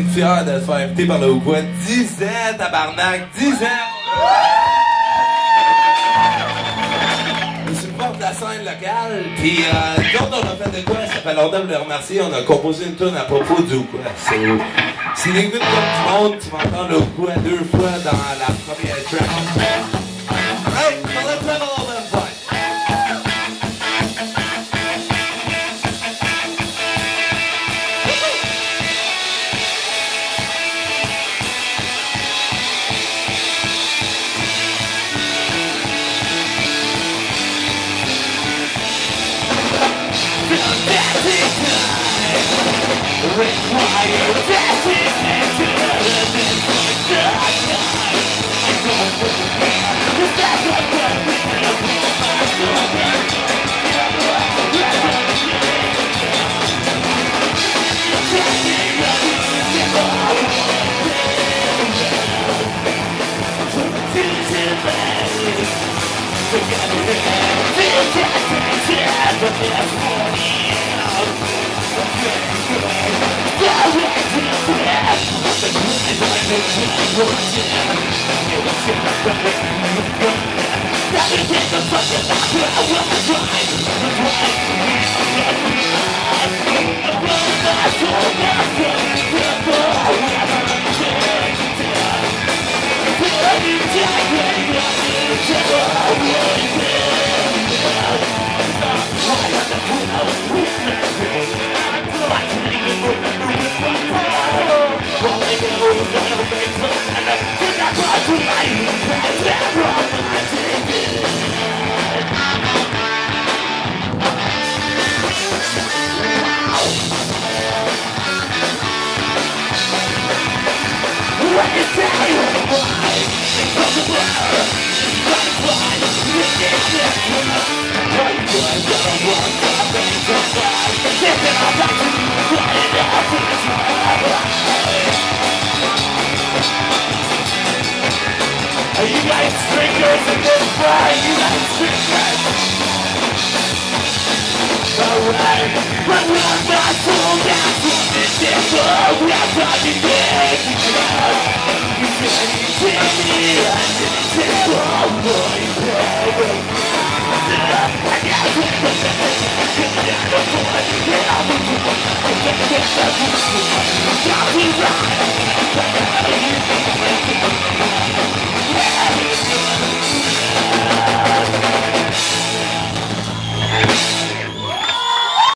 fier de se faire inviter par le Quoi. 10 ans, tabarnak! 10 ans! Ils supportent la scène locale, pis nous autres, on a fait de quoi? Ça fait longtemps de le remercier, on a composé une tune à propos du Quoi. Si l'écoute comme du monde, tu m'entends le Quoi 2 fois dans la première track. Hey, so let's have a little bit of fun. You guys strangers in this bar, you guys strangers. Alright, but we are not sold out from this temple. We are talking big. You can't take me under the temple, boy, baby. I got to put the shit down the boy. Yeah, I'm going to get the